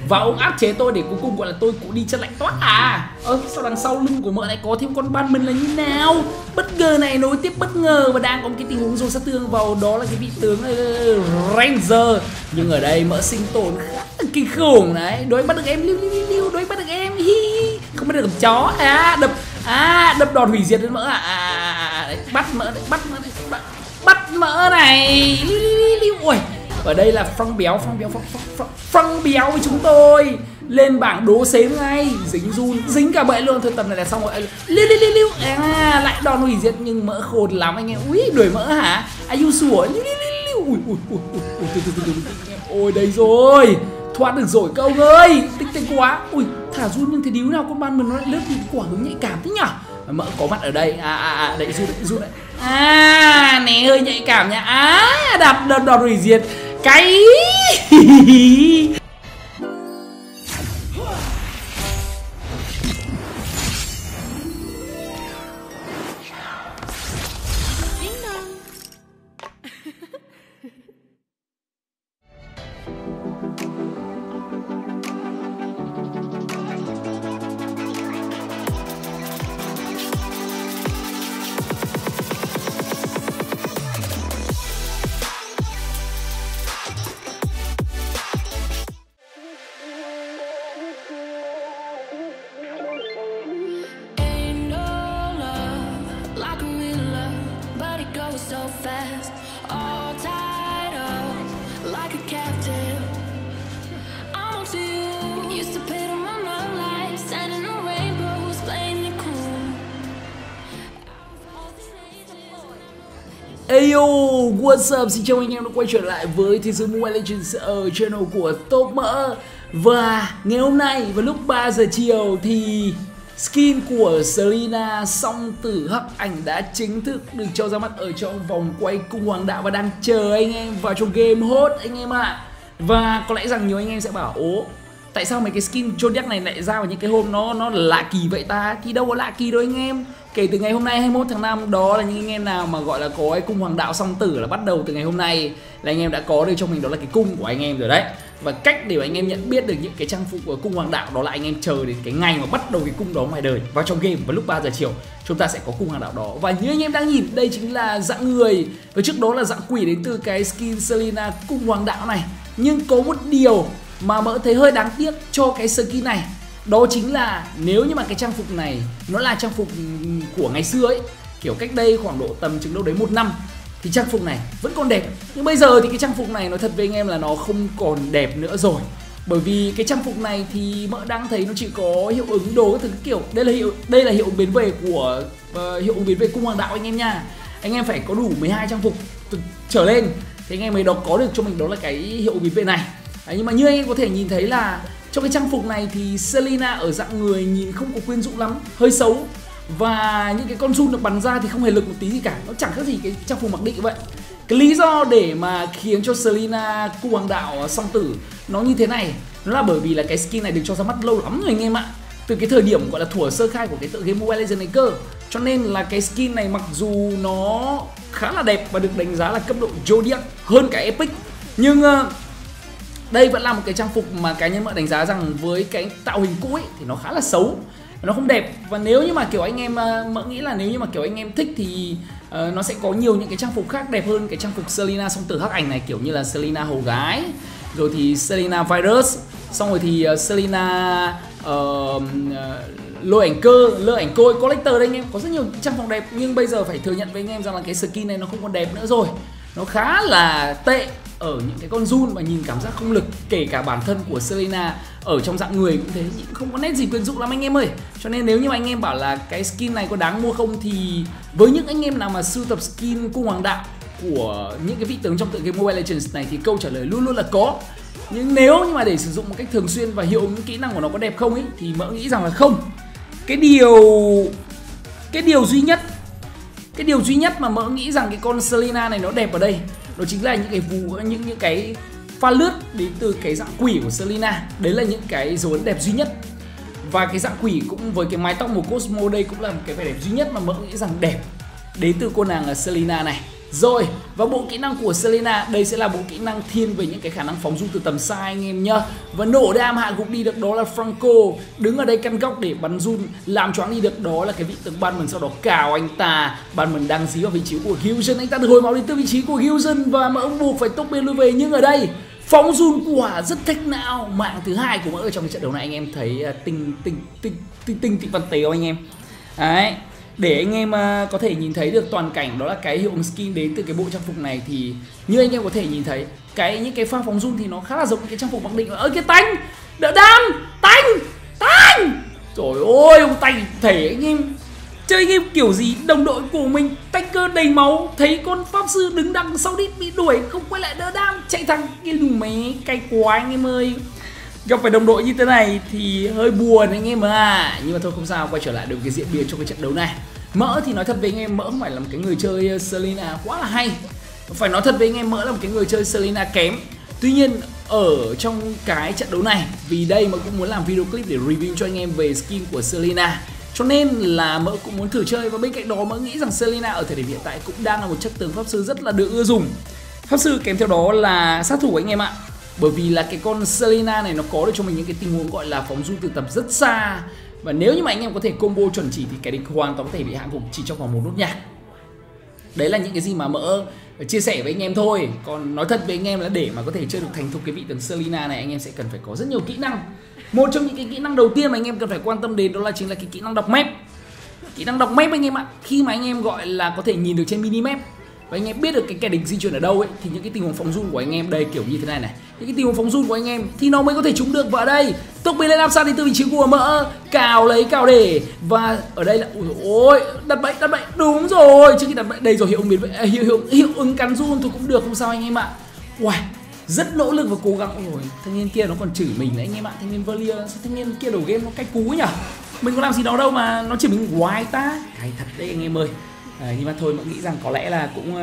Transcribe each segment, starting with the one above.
Và ông áp chế tôi để cuối cùng gọi là tôi cũng đi chân lạnh toát à. Sao đằng sau lưng của mợ lại có thêm con ban mình là như nào? Bất ngờ này nối tiếp bất ngờ và đang có một cái tình huống dồn sát thương vào, đó là cái vị tướng Ranger. Nhưng ở đây mợ sinh tồn khá là kinh khủng đấy. Đối bắt được em lưu đối bắt được em hi. Không bắt được chó đập đòn hủy diệt đến mỡ bắt mỡ này ui. Ở đây là Frank béo với chúng tôi lên bảng đố xếm ngay, dính cả bẫy luôn. Thôi tầm này là xong rồi. Lại đòn hủy diệt nhưng mỡ khôn lắm anh em. Ui đuổi mỡ hả? Ayu sủa ôi đây rồi, thoát được rồi các ông ơi, tích quá. Ui thả run nhưng thế điếu nào con ban mình nó lại lướt thì quả hướng nhạy cảm thế nhở. Mỡ có mặt ở đây đẩy run đấy nè hơi nhạy cảm nhá. Đặt đòn hủy diệt cái so fast, all tied up like a captive. I'm on to you, used to pay to my love life, standing on rainbows, playing it cool. Ayo, what's up? Xin chào anh em đã quay trở lại với Thế giới Mobile Legends ở channel của Top Mỡ. Và ngày hôm nay vào lúc 3 giờ chiều thì skin của Selena song tử hắc ảnh đã chính thức được cho ra mắt ở trong vòng quay cung hoàng đạo và đang chờ anh em vào trong game hot anh em ạ. Và có lẽ rằng nhiều anh em sẽ bảo tại sao mấy cái skin Zodiac này lại ra vào những cái hôm nó lạ kỳ vậy ta? Thì đâu có lạ kỳ đâu anh em. Kể từ ngày hôm nay 21 tháng 5, đó là những anh em nào mà gọi là có cái cung hoàng đạo song tử là bắt đầu từ ngày hôm nay là anh em đã có được cho mình đó là cái cung của anh em rồi đấy. Và cách để anh em nhận biết được những cái trang phục của cung hoàng đạo đó là anh em chờ đến cái ngày mà bắt đầu cái cung đó ngoài đời vào trong game vào lúc 3 giờ chiều chúng ta sẽ có cung hoàng đạo đó. Và như anh em đang nhìn đây chính là dạng người và trước đó là dạng quỷ đến từ cái skin Selena cung hoàng đạo này. Nhưng có một điều mà Mỡ thấy hơi đáng tiếc cho cái skin này, đó chính là nếu như mà cái trang phục này nó là trang phục của ngày xưa ấy, kiểu cách đây khoảng độ tầm chừng đâu đấy 1 năm thì trang phục này vẫn còn đẹp. Nhưng bây giờ thì cái trang phục này nói thật với anh em là nó không còn đẹp nữa rồi. Bởi vì cái trang phục này thì Mỡ đang thấy nó chỉ có hiệu ứng đồ cái thứ kiểu đây là hiệu ứng biến về của hiệu ứng biến về cung hoàng đạo anh em nha. Anh em phải có đủ 12 trang phục trở lên thì anh em mới có được cho mình đó là cái hiệu ứng biến về này. Đấy, nhưng mà như anh em có thể nhìn thấy là trong cái trang phục này thì Selena ở dạng người nhìn không có quyến rũ lắm, hơi xấu. Và những cái con run được bắn ra thì không hề lực một tí gì cả, nó chẳng khác gì cái trang phục mặc định vậy. Cái lý do để mà khiến cho Selena cung hoàng đạo song tử nó như thế này, nó là bởi vì là cái skin này được cho ra mắt lâu lắm rồi anh em ạ. Từ cái thời điểm gọi là thuở sơ khai của cái tựa game Mobile Legends này cơ. Cho nên là cái skin này mặc dù nó khá là đẹp và được đánh giá là cấp độ Zodiac hơn cả Epic, nhưng đây vẫn là một cái trang phục mà cá nhân Mỡ đánh giá rằng với cái tạo hình cũ ấy thì nó khá là xấu, nó không đẹp. Và nếu như mà kiểu anh em Mỡ nghĩ là nếu như mà kiểu anh em thích thì nó sẽ có nhiều những cái trang phục khác đẹp hơn cái trang phục Selena song tử hắc ảnh này, kiểu như là Selena hầu gái, rồi thì Selena virus, xong rồi thì Selena lôi ảnh côi collector đây anh em. Có rất nhiều trang phục đẹp nhưng bây giờ phải thừa nhận với anh em rằng là cái skin này nó không còn đẹp nữa rồi, nó khá là tệ ở những cái con run và nhìn cảm giác không lực. Kể cả bản thân của Selena ở trong dạng người cũng thế, không có nét gì quyến rũ lắm anh em ơi. Cho nên nếu như anh em bảo là cái skin này có đáng mua không thì với những anh em nào mà sưu tập skin cung hoàng đạo của những cái vị tướng trong tựa game Mobile Legends này thì câu trả lời luôn luôn là có. Nhưng nếu như mà để sử dụng một cách thường xuyên và hiệu ứng kỹ năng của nó có đẹp không ấy thì Mỡ nghĩ rằng là không. Cái điều duy nhất mà Mỡ nghĩ rằng cái con Selena này nó đẹp ở đây, đó chính là những cái pha lướt đến từ cái dạng quỷ của Selena. Đấy là những cái dấu ấn đẹp duy nhất. Và cái dạng quỷ cũng với cái mái tóc màu Cosmo đây cũng là một cái vẻ đẹp duy nhất mà Mỡ nghĩ rằng đẹp đến từ cô nàng Selena này. Rồi, và bộ kỹ năng của Selena, đây sẽ là bộ kỹ năng thiên về những cái khả năng phóng run từ tầm xa anh em nhá. Và nổ đam hạ gục đi được đó là Franco, đứng ở đây căn góc để bắn run, làm choáng đi được đó là cái vị tướng Batman, sau đó cào anh ta. Batman đang dí vào vị trí của Gilson, anh ta được hồi máu đến từ vị trí của Gilson và Mỡ buộc phải tốc bên lui về. Nhưng ở đây phóng run quả rất thách não, mạng thứ hai của Mỡ ở trong cái trận đấu này anh em thấy tinh văn tế không anh em? Đấy, để anh em có thể nhìn thấy được toàn cảnh đó là cái hiệu ứng skin đến từ cái bộ trang phục này, thì như anh em có thể nhìn thấy những cái pha phóng run thì nó khá là giống cái trang phục mặc định. Ơ cái Tanh, đỡ đam, Tanh, trời ơi ông Tanh thể anh em chơi game kiểu gì, đồng đội của mình tanh cơ đầy máu, thấy con pháp sư đứng đằng sau đít bị đuổi không quay lại đỡ đam, chạy thẳng kia đủ mé, cay quá anh em ơi. Gặp phải đồng đội như thế này thì hơi buồn anh em à. Nhưng mà thôi không sao, quay trở lại được cái diễn biến trong cái trận đấu này. Mỡ thì nói thật với anh em, Mỡ không phải là một cái người chơi Selena quá là hay. Phải nói thật với anh em, Mỡ là một cái người chơi Selena kém. Tuy nhiên ở trong cái trận đấu này, vì đây Mỡ cũng muốn làm video clip để review cho anh em về skin của Selena, cho nên là Mỡ cũng muốn thử chơi. Và bên cạnh đó Mỡ nghĩ rằng Selena ở thời điểm hiện tại cũng đang là một chất tướng pháp sư rất là được ưa dùng. Pháp sư kèm theo đó là sát thủ anh em ạ. Bởi vì là cái con Selena này nó có được cho mình những cái tình huống gọi là phóng run từ tầm rất xa. Và nếu như mà anh em có thể combo chuẩn chỉ thì kẻ địch hoàn toàn có thể bị hạ gục chỉ trong vòng một nốt nhạc. Đấy là những cái gì mà Mỡ chia sẻ với anh em thôi. Còn nói thật với anh em là để mà có thể chơi được thành thục cái vị tướng Selena này, anh em sẽ cần phải có rất nhiều kỹ năng. Một trong những cái kỹ năng đầu tiên mà anh em cần phải quan tâm đến đó là chính là cái kỹ năng đọc map. Kỹ năng đọc map anh em ạ. Khi mà anh em gọi là có thể nhìn được trên minimap và anh em biết được cái kẻ địch di chuyển ở đâu ấy, thì những cái tình huống phóng run của anh em đây kiểu như thế này này, những cái tình huống phóng run của anh em thì nó mới có thể trúng được. Và ở đây tốc biến lên áp sát đến từ vị trí của Mỡ, cào lấy cào để, và ở đây là ôi đặt bẫy, đúng rồi. Trước khi đặt bẫy đây rồi hiệu ứng cắn run thôi cũng được, không sao anh em ạ. Wow, rất nỗ lực và cố gắng. Rồi thanh niên kia nó còn chửi mình đấy anh em ạ, thanh niên Valier, sao thanh niên kia đầu game nó cay cú nhỉ? Mình có làm gì đó đâu mà nó chửi mình hoài ta, cay thật đấy anh em ơi. Nhưng mà thôi, mình nghĩ rằng có lẽ là cũng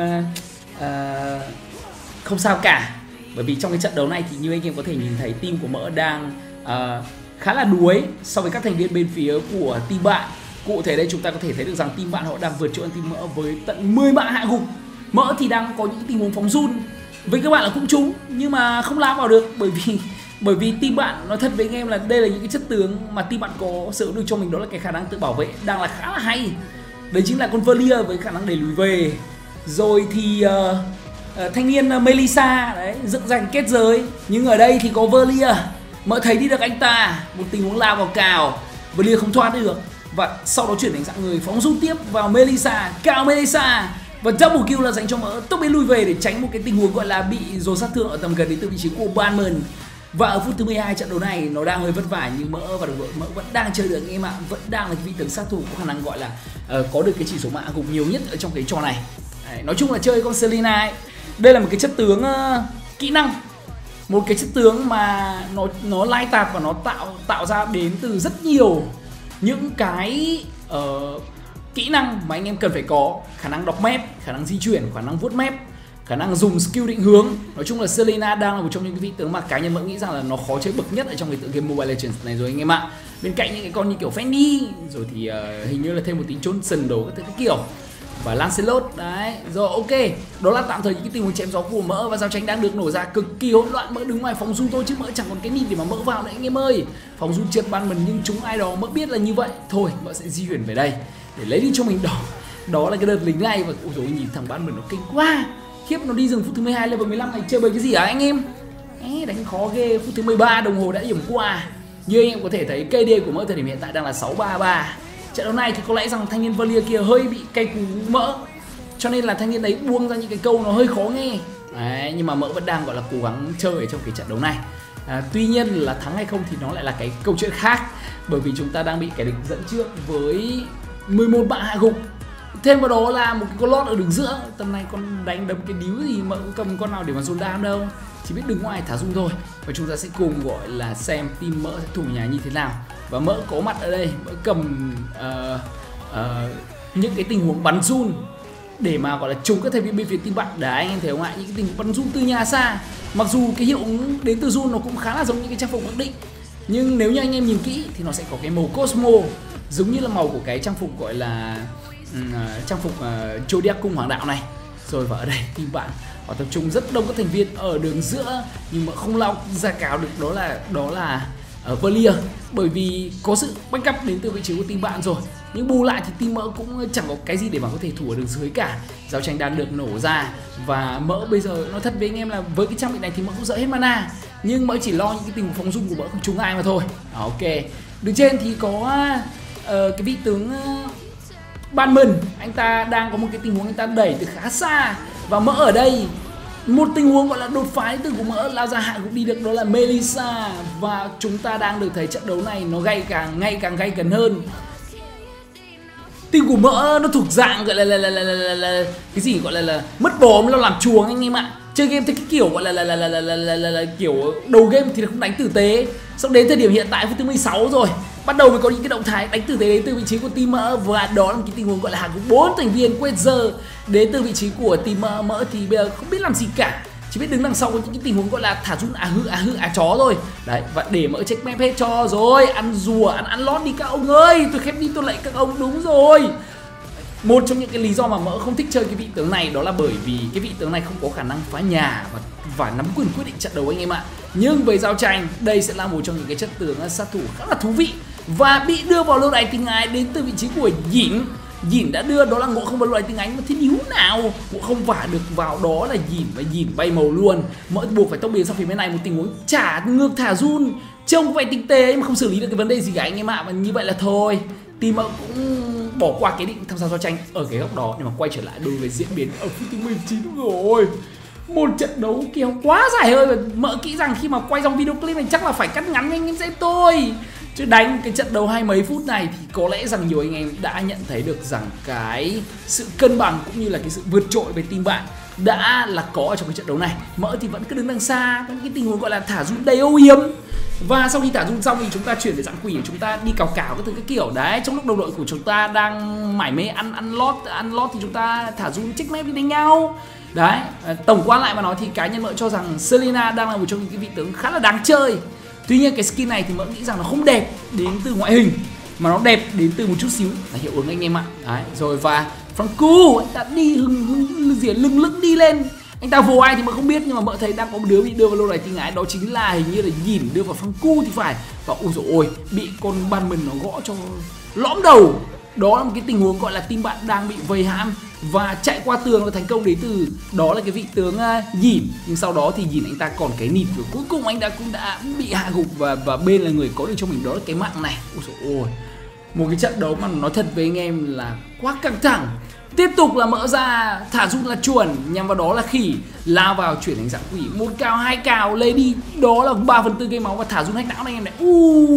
không sao cả. Bởi vì trong cái trận đấu này thì như anh em có thể nhìn thấy team của Mỡ đang khá là đuối so với các thành viên bên phía của team bạn. Cụ thể đây chúng ta có thể thấy được rằng team bạn họ đang vượt trội team Mỡ với tận 10 mạng hạ gục. Mỡ thì đang có những tình huống phóng run với các bạn là cũng trúng nhưng mà không lao vào được, bởi vì team bạn nói thật với anh em là đây là những cái chất tướng mà team bạn có sở hữu được cho mình, đó là cái khả năng tự bảo vệ đang là khá là hay. Đấy chính là con Valier với khả năng đẩy lùi về. Rồi thì thanh niên Melissa đấy dựng giành kết giới, nhưng ở đây thì có Valier. Mỡ thấy đi được anh ta, một tình huống lao vào cào, Valier không thoát được và sau đó chuyển thành dạng người phóng run tiếp vào Melissa, cào Melissa và double kill là dành cho Mỡ, tốc biến lui về để tránh một cái tình huống gọi là bị dồn sát thương ở tầm gần đến từ vị trí của Batman. Và ở phút thứ 12 trận đấu này nó đang hơi vất vả nhưng Mỡ và đồng đội Mỡ vẫn đang chơi được anh em ạ, vẫn đang là vị tướng sát thủ có khả năng gọi là có được cái chỉ số mạng gục nhiều nhất ở trong cái trò này. Đấy, nói chung là chơi con Selena ấy, đây là một cái chất tướng kỹ năng, một cái chất tướng mà nó lai tạp và nó tạo ra đến từ rất nhiều những cái kỹ năng mà anh em cần phải có: khả năng đọc map, khả năng di chuyển, khả năng vuốt map, khả năng dùng skill định hướng. Nói chung là Selena đang là một trong những cái vị tướng mà cá nhân Mỡ nghĩ rằng là nó khó chơi bậc nhất ở trong cái tựa game Mobile Legends này rồi anh em ạ. Bên cạnh những cái con như kiểu Fanny, rồi thì hình như là thêm một tí Johnson đồ các kiểu và Lancelot đấy. Rồi ok, đó là tạm thời những cái tình huống chém gió của Mỡ và giao tranh đang được nổ ra cực kỳ hỗn loạn. Mỡ đứng ngoài phòng run thôi chứ Mỡ chẳng còn cái nịt để mà Mỡ vào nữa anh em ơi. Phòng run trượt ban mình nhưng chúng ai đó Mỡ biết là như vậy. Thôi Mỡ sẽ di chuyển về đây để lấy đi cho mình đó là cái đợt lính này. Và ôi dồi, nhìn thằng ban mình nó kinh quá. Khiếp, nó đi rừng phút thứ 12 level 15 này chơi bời cái gì hả anh em? Đánh khó ghê. Phút thứ 13 đồng hồ đã điểm qua. Như anh em có thể thấy KD của Mỡ thời điểm hiện tại đang là 633. Trận đấu này thì có lẽ rằng thanh niên Valier kia hơi bị cay cú Mỡ, cho nên là thanh niên đấy buông ra những cái câu nó hơi khó nghe. Đấy, nhưng mà Mỡ vẫn đang gọi là cố gắng chơi ở trong cái trận đấu này. Tuy nhiên là thắng hay không thì nó lại là cái câu chuyện khác, bởi vì chúng ta đang bị kẻ địch dẫn trước với 11 bạn hạ gục. Thêm vào đó là một cái con lót ở đường giữa. Tầm này con đánh đấm cái điếu gì Mỡ cầm con nào để mà dồn đam đâu, chỉ biết đứng ngoài thả rung thôi. Và chúng ta sẽ cùng gọi là xem team Mỡ sẽ thủ nhà như thế nào. Và Mỡ có mặt ở đây, Mỡ cầm những cái tình huống bắn run để mà gọi là trúng các thành viên bên phía team bạn. Đấy anh em thấy không ạ, những cái tình huống bắn run từ nhà xa. Mặc dù cái hiệu ứng đến từ run nó cũng khá là giống những cái trang phục mặc định, nhưng nếu như anh em nhìn kỹ thì nó sẽ có cái màu Cosmo, giống như là màu của cái trang phục gọi là trang phục Zodiac cung hoàng đạo này. Rồi và ở đây team bạn họ tập trung rất đông các thành viên ở đường giữa, nhưng mà không lao ra cáo được đó là Valier, bởi vì có sự backup đến từ vị trí của team bạn rồi. Nhưng bù lại thì team mỡ cũng chẳng có cái gì để mà có thể thủ ở đường dưới cả. Giao tranh đang được nổ ra và mỡ bây giờ nói thật với anh em là với cái trang bị này thì mỡ cũng dỡ hết mana, nhưng mỡ chỉ lo những cái tình huống phóng dung của mỡ không trúng ai mà thôi. Ok, đường trên thì có cái vị tướng Banman, anh ta đang có một cái tình huống anh ta đẩy từ khá xa, và mỡ ở đây một tình huống gọi là đột phá từ của mỡ lao ra hạ cũng đi được, đó là Melissa, và chúng ta đang được thấy trận đấu này nó ngày càng gay cấn hơn. Team của mỡ nó thuộc dạng gọi là cái gì gọi là mất bom nó làm chuồng anh em ạ. Chơi game theo cái kiểu gọi là kiểu đầu game thì không đánh tử tế, xong đến thời điểm hiện tại phút thứ 16 rồi bắt đầu mới có những cái động thái đánh tử tế đến từ vị trí của team mỡ, và đó là một cái tình huống gọi là hàng 4 thành viên quét giờ đến từ vị trí của team mỡ thì bây giờ không biết làm gì cả, chỉ biết đứng đằng sau với những cái tình huống gọi là thả run chó thôi đấy. Và để mỡ check map hết cho rồi, ăn rùa ăn lót đi các ông ơi, tôi khép đi tôi lạy các ông. Đúng rồi, một trong những cái lý do mà mỡ không thích chơi cái vị tướng này đó là bởi vì cái vị tướng này không có khả năng phá nhà và nắm quyền quyết định trận đấu anh em ạ. Nhưng với giao tranh, đây sẽ là một trong những cái chất tướng sát thủ khá là thú vị và bị đưa vào lâu đài tình ái đến từ vị trí của Dĩn đã đưa, đó là Ngộ Không vào lâu đài tình ái, mà thế níu nào Ngộ Không vả được vào đó là Dĩn, và Dĩn bay màu luôn. Mỡ buộc phải tốc biến sang phía bên này, một tình huống trả ngược thả run trông vẻ tinh tế nhưng mà không xử lý được cái vấn đề gì cả anh em ạ. Và như vậy là thôi, team mỡ cũng bỏ qua cái định tham gia giao tranh ở cái góc đó để mà quay trở lại đối với diễn biến ở phút thứ 19 rồi. Một trận đấu kiểu quá dài hơi, và mỡ kỹ rằng khi mà quay trong video clip này chắc là phải cắt ngắn anh em xem tôi, chứ đánh cái trận đấu 20 mấy phút này thì có lẽ rằng nhiều anh em đã nhận thấy được rằng cái sự cân bằng cũng như là cái sự vượt trội về team bạn đã là có ở trong cái trận đấu này. Mỡ thì vẫn cứ đứng đằng xa, có những cái tình huống gọi là thả run đầy âu yếm. Và sau khi thả run xong thì chúng ta chuyển về dạng quỷ, chúng ta đi cào các thứ cái kiểu đấy. Trong lúc đồng đội của chúng ta đang mải mê ăn lót thì chúng ta thả run check map đi đánh nhau. Đấy, tổng quan lại mà nói thì cá nhân mỡ cho rằng Selena đang là một trong những cái vị tướng khá là đáng chơi. Tuy nhiên cái skin này thì mỡ nghĩ rằng nó không đẹp đến từ ngoại hình, mà nó đẹp đến từ một chút xíu là hiệu ứng anh em ạ. Đấy, rồi và Franco anh ta đi lưng lững đi lên. Anh ta vô ai thì mỡ không biết, nhưng mà mỡ thấy đang có một đứa bị đưa vào lâu đài tình ái, đó chính là hình như là Dĩn đưa vào Franco thì phải. Và ôi dồi ôi, bị con Banman nó gõ cho lõm đầu. Đó là một cái tình huống gọi là team bạn đang bị vây hãm và chạy qua tường và thành công đến từ đó là cái vị tướng Dĩn. Nhưng sau đó thì Dĩn anh ta còn cái nịt, và cuối cùng anh ta cũng đã bị hạ gục, và bên là người có được cho mình đó là cái mạng này. Ôi dồi ôi, một cái trận đấu mà nói thật với anh em là quá căng thẳng. Tiếp tục là mỡ ra thả run là chuẩn, nhằm vào đó là khỉ lao vào chuyển thành dạng quỷ, 1 cào 2 cào lady, đó là 3/4 cây máu và thả run hack não này anh em này.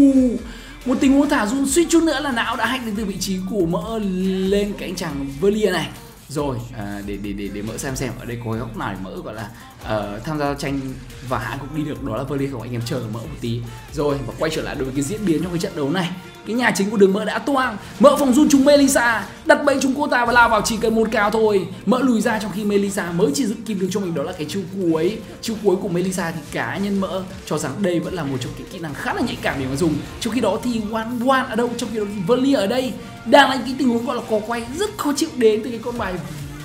Một tình huống thả run suýt chút nữa là não đã hack đến từ vị trí của mỡ lên cái anh chàng Valier này. Rồi để mỡ xem ở đây có cái góc nào để mỡ gọi là tham gia giao tranh và hạ cũng đi được, đó là Valier không, anh em chờ mỡ một tí. Rồi và quay trở lại đối với cái diễn biến trong cái trận đấu này. Cái nhà chính của đường mỡ đã toang, mỡ phòng run trúng Melissa, đặt bẫy trúng cô ta và lao vào chỉ cần 1 cào thôi. Mỡ lùi ra trong khi Melissa mới chỉ dựng kìm được cho mình đó là cái chiêu cuối của Melissa, thì cá nhân mỡ cho rằng đây vẫn là một trong những kỹ năng khá là nhạy cảm để mà dùng. Trong khi đó thì One ở đâu, trong khi đó Valier ở đây đang là những cái tình huống gọi là có quay rất khó chịu đến từ cái con bài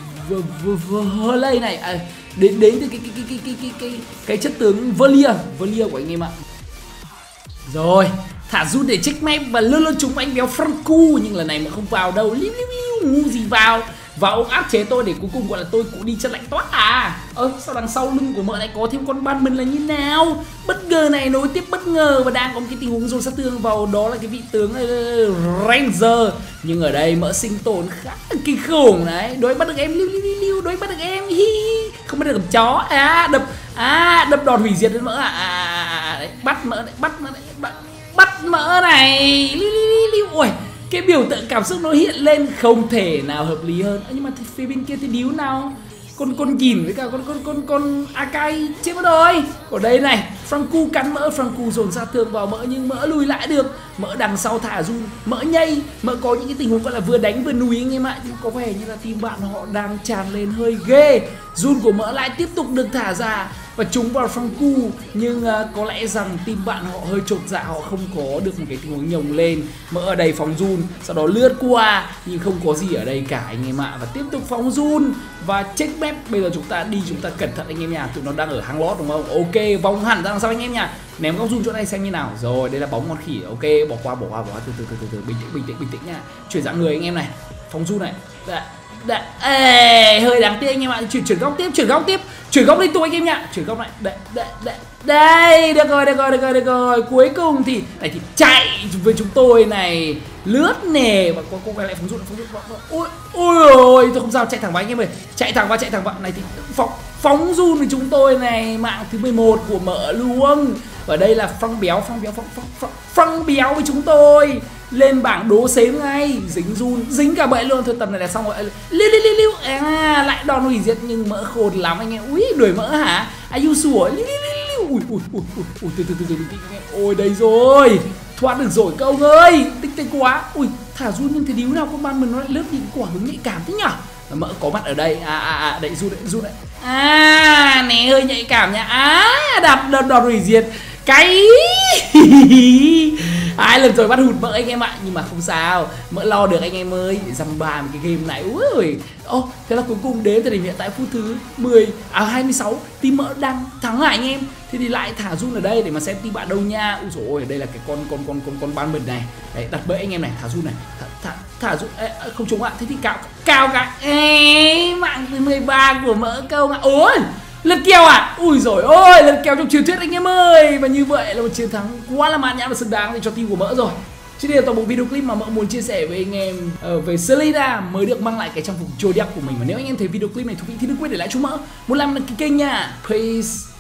Vlay này, đến từ cái chất tướng Valier của anh em ạ. Rồi thả run để check map và luôn trúng anh béo Franco, nhưng lần này mà không vào đâu, ngu gì vào ông áp chế tôi để cuối cùng gọi là tôi cũng đi chân lạnh toát à. Sao đằng sau lưng của mỡ lại có thêm con Banman là như nào? Bất ngờ này nối tiếp bất ngờ, và đang có một cái tình huống dồn sát thương vào đó là cái vị tướng Ranger, nhưng ở đây mỡ sinh tồn khá là kinh khủng đấy. Đối bắt được em đối bắt được em không bắt được cầm chó đập đòn hủy diệt đến mỡ đấy, bắt mỡ này ui, cái biểu tượng cảm xúc nó hiện lên không thể nào hợp lý hơn. Nhưng mà phía bên kia thì điếu nào con Dĩn với cả con Akai chết mất rồi. Ở đây này Franco cắn mỡ, Franco dồn sát thương vào mỡ nhưng mỡ lùi lại được. Mỡ đằng sau thả run, mỡ nhây, mỡ có những cái tình huống gọi là vừa đánh vừa núi anh em ạ. Nhưng có vẻ như là team bạn họ đang tràn lên hơi ghê. Run của mỡ lại tiếp tục được thả ra và trúng vào Francu, nhưng có lẽ rằng team bạn họ hơi chột dạ, họ không có được một cái tình huống nhồng lên. Mỡ ở đây phóng run, sau đó lướt qua nhưng không có gì ở đây cả anh em ạ, và tiếp tục phóng run và check map. Bây giờ chúng ta đi, chúng ta cẩn thận anh em nha, tụi nó đang ở hang lót đúng không? Ok, vòng hẳn ra đằng sau anh em nha, ném góc run chỗ này xem như nào. Rồi đây là bóng con khỉ, ok, bỏ qua, từ từ, bình tĩnh nha, chuyển dạng người anh em này, phóng run này. Ê, hơi đáng tiếc anh em ạ. Chuyển góc tiếp, chuyển góc liên tục anh em nhá, chuyển góc này. Đây, được rồi. Cuối cùng thì này thì chạy với chúng tôi này, lướt nè, và có cái lại phóng run. Ôi, tôi không sao, chạy thẳng vào anh em ơi, chạy thẳng vào này thì phóng run với chúng tôi này, mạng thứ 11 của Mỡ luôn. Và đây là phăng béo với chúng tôi, lên bảng đố xếm ngay, dính run, dính cả bẫy luôn. Thôi tầm này là xong rồi. Liu lại đòn hủy diệt, nhưng Mỡ khôn lắm anh em. Ui, đuổi Mỡ hả? Ayu sủa. Ui, từ ôi đây rồi, thoát được rồi cậu ơi, tích quá. Ui, thả run nhưng thế điếu nào con ban mình nó lại lướt những quả hướng nhạy cảm thế nhở? Mỡ có mặt ở đây, đậy run đấy. Này hơi nhạy cảm nha. Đập đòn hủy diệt cái 2 lần rồi bắt hụt Mỡ anh em ạ, nhưng mà không sao, Mỡ lo được anh em ơi, dăm ba cái game này. Ui, thế là cuối cùng đến thời điểm hiện tại phút thứ 26 team Mỡ đang thắng lại anh em. Thế thì lại thả run ở đây để mà xem team bạn đâu nha. Ui dồi ôi, đây là cái con ban mình này. Đấy, đặt bẫy anh em này, thả run này, thả run. Không trúng ạ. Thế thì cao cái mạng thứ 13 của Mỡ câu ạ. Ôi, lật kèo à? Ui rồi ôi, lật kèo trong truyền thuyết anh em ơi. Và như vậy là một chiến thắng quá là mãn nhãn và xứng đáng cho team của Mỡ rồi. Trên đây là toàn bộ video clip mà Mỡ muốn chia sẻ với anh em về Selena mới được mang lại cái trang phục Zodiac của mình. Và nếu anh em thấy video clip này thú vị thì đừng quên để lại cho Mỡ một like, đăng ký kênh nha. Peace.